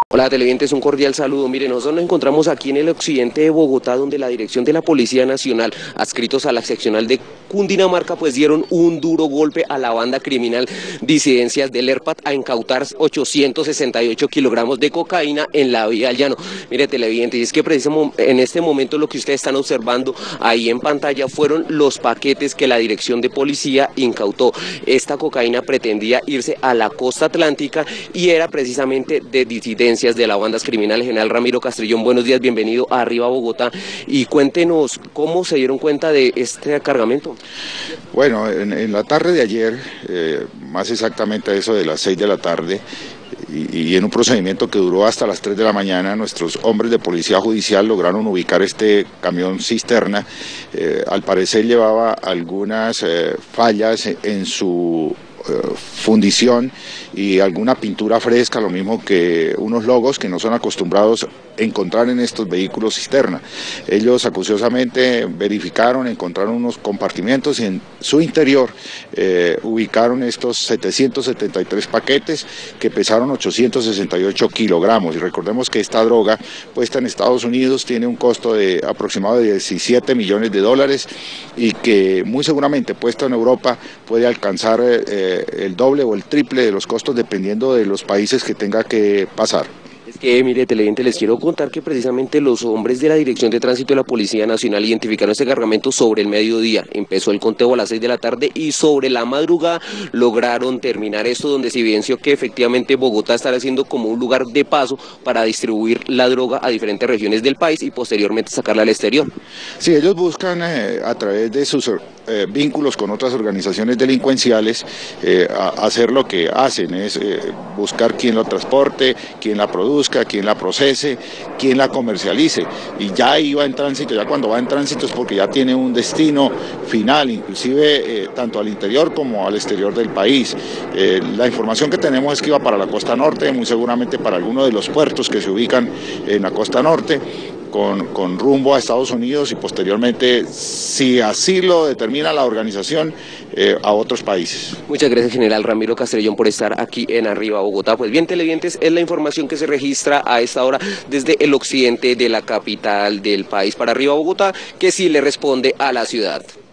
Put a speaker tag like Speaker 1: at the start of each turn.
Speaker 1: Hola televidentes, un cordial saludo. Miren, nosotros nos encontramos aquí en el occidente de Bogotá, donde la dirección de la Policía Nacional, adscritos a la seccional de Cundinamarca, pues dieron un duro golpe a la banda criminal Disidencias del ERPAT a incautar 868 kilogramos de cocaína en la vía al llano. Mire televidentes, y es que precisamente en este momento lo que ustedes están observando ahí en pantalla fueron los paquetes que la dirección de policía incautó. Esta cocaína pretendía irse a la costa atlántica y era precisamente de disidencias de las bandas criminales. General Ramiro Castrillón, buenos días, bienvenido a Arriba Bogotá, y cuéntenos cómo se dieron cuenta de este cargamento.
Speaker 2: Bueno, en la tarde de ayer, más exactamente a eso de las 6 de la tarde, y en un procedimiento que duró hasta las 3 de la mañana, nuestros hombres de policía judicial lograron ubicar este camión cisterna. Al parecer llevaba algunas fallas en su fundición y alguna pintura fresca, lo mismo que unos logos que no son acostumbrados a encontrar en estos vehículos cisterna. Ellos acuciosamente verificaron, encontraron unos compartimentos y en su interior ubicaron estos 773 paquetes que pesaron 868 kilogramos. Y recordemos que esta droga puesta en Estados Unidos tiene un costo de aproximado de 17 millones de dólares y que muy seguramente puesta en Europa puede alcanzar el doble o el triple de los costos dependiendo de los países que tenga que pasar.
Speaker 1: Es que, mire, televidente, les quiero contar que precisamente los hombres de la Dirección de Tránsito de la Policía Nacional identificaron este cargamento sobre el mediodía. Empezó el conteo a las 6 de la tarde y sobre la madrugada lograron terminar esto, donde se evidenció que efectivamente Bogotá estará siendo como un lugar de paso para distribuir la droga a diferentes regiones del país y posteriormente sacarla al exterior.
Speaker 2: Sí, ellos buscan a través de sus vínculos con otras organizaciones delincuenciales hacer lo que hacen, es buscar quién lo transporte, quién la produzca, quién la procese, quién la comercialice, y ya ahí va en tránsito. Ya cuando va en tránsito es porque ya tiene un destino final, inclusive tanto al interior como al exterior del país. La información que tenemos es que iba para la costa norte, muy seguramente para alguno de los puertos que se ubican en la costa norte, con rumbo a Estados Unidos y posteriormente, si así lo determina la organización, a otros países.
Speaker 1: Muchas gracias, General Ramiro Castrillón, por estar aquí en Arriba Bogotá. Pues bien, televidentes, es la información que se registra a esta hora desde el occidente de la capital del país para Arriba Bogotá, que sí le responde a la ciudad.